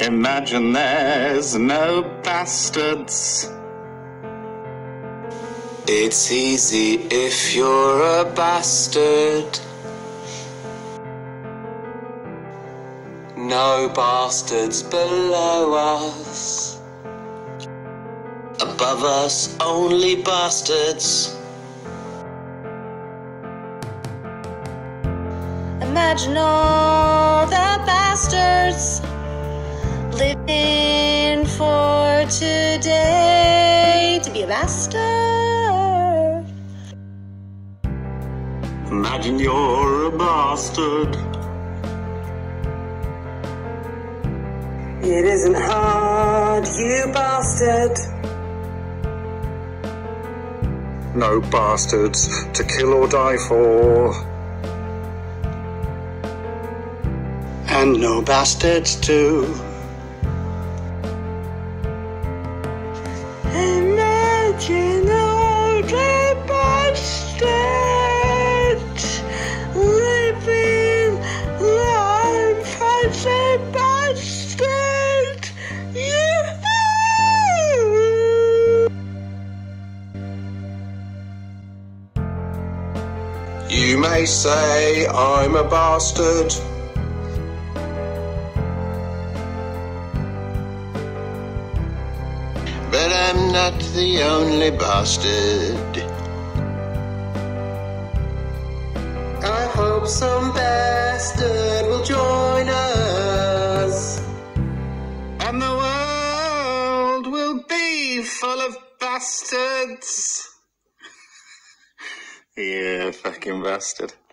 Imagine there's no bastards. It's easy if you're a bastard. No bastards below us. Above us, only bastards. Imagine all the bastards living for today to be a bastard. Imagine you're a bastard. It isn't hard, you bastard. No bastards to kill or die for. And no bastards too. Imagine all the bastards living life as a bastard. You may say I'm a bastard. But I'm not the only bastard. I hope some bastard will join us, And the world will be full of bastards. Yeah, fucking bastard.